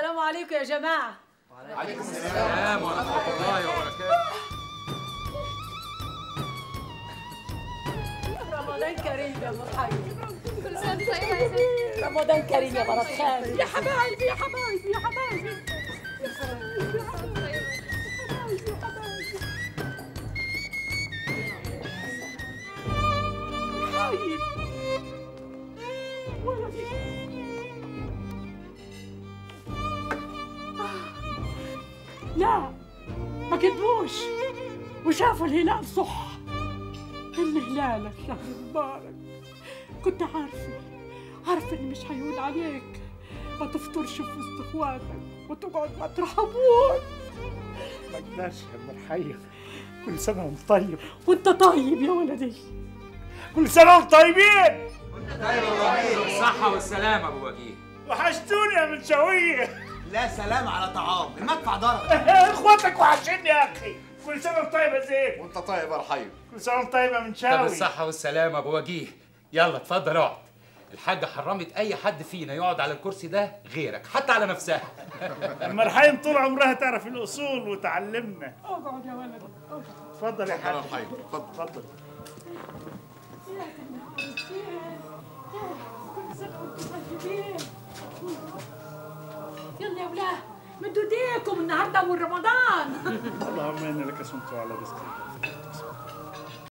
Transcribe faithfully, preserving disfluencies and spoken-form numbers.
السلام عليكم يا جماعة. وعليكم السلام ورحمة الله وبركاته. رمضان كريم يا مرحبا. كل سنة وانت طيبة يا ستي. رمضان كريم يا مرات خالي. يا حبايبي يا حبايبي يا حبايبي يا حبايبي يا حبايبي يا حبايبي. حبايب ولدي. لا ما كذبوش وشافوا الهلال صح. الهلال الشهر مبارك. كنت عارفة عارفة إني مش هيقول عليك ما تفطرش في وسط إخواتك وتقعد مطرح أبوك. ما اقدرش يا ام الحي. كل سنة وانت طيب. وأنت طيب يا ولدي. كل سنة وانتم طيبين. وانت طيب يا ابو وجيه. بالصحة والسلامة ابو وجيه. وحشتوني يا منشوية. لا سلام على طعام، المدفع ضرب. اخواتك وحشني يا اخي. كل سنة وانت طيب يا زين. وانت طيب يا رحيم. كل سنة وانت طيب يا منشاوي. طب بالصحة والسلامة ابو وجيه. يلا اتفضل اقعد. الحاجة حرمت أي حد فينا يقعد على الكرسي ده غيرك، حتى على نفسها. أما رحيم طول عمرها تعرف الأصول وتعلمنا. اقعد يا ولدي. اتفضل يا حاج. يا رحيم اتفضل. اتفضل. كل سنة وانتم طيبين. يلا يا ولاد مدوا ايديكم النهارده اول رمضان. اللهم إنا لك صمت على رزقك.